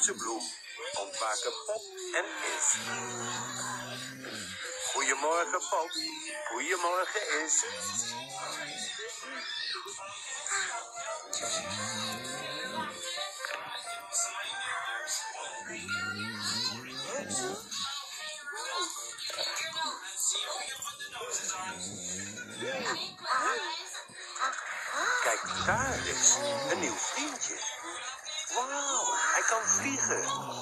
magische bloem ontwaken Pop en Is. Goedemorgen Pop, goedemorgen Is. Kijk, daar is een nieuw vriendje. Wauw, hij kan vliegen.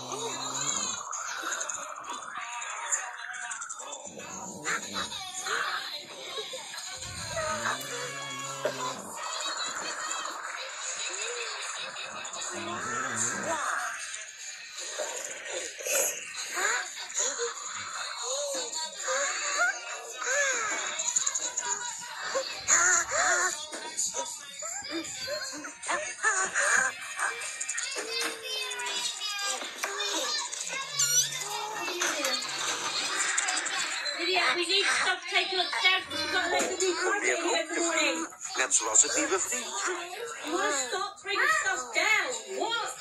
We need to stop taking up stairs because we've got loads of new cars Weer here op every de morning. vloer, net zoals het nieuwe vriendje. You want to stop bringing stuff down? What?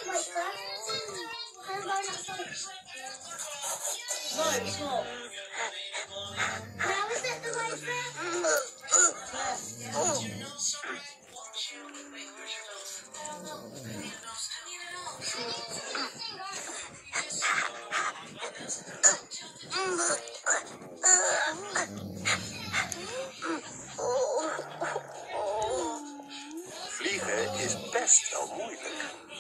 No, stop. Now is it the way, Vliegen is best wel moeilijk.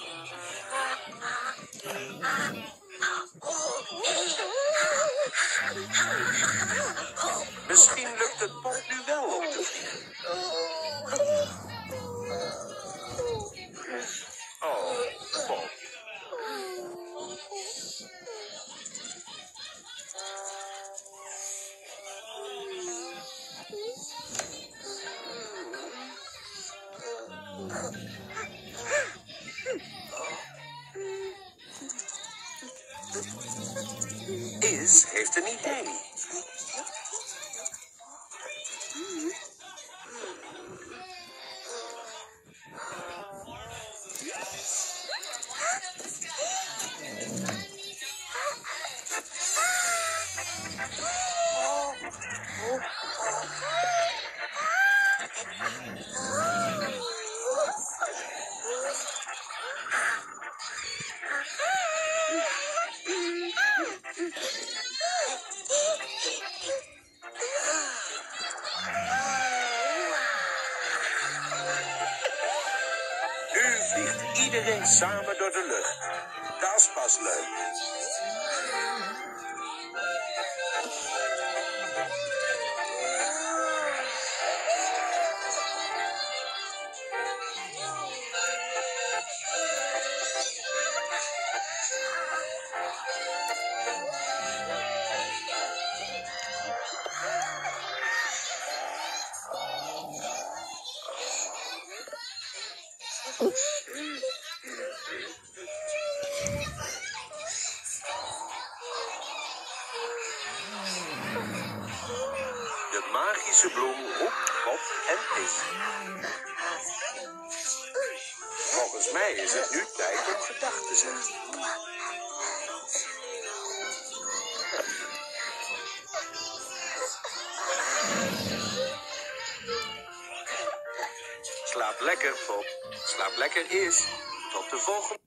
Misschien lukt het Pop nu wel om te vliegen. Oh, Pop. Is heeft een idee. Nu vliegt iedereen samen door de lucht. Dat is pas leuk. De magische bloem roept Pop en Is. Volgens mij is het nu tijd om gedag te zeggen. Slaap lekker, Pop. Slaap lekker Is. Tot de volgende.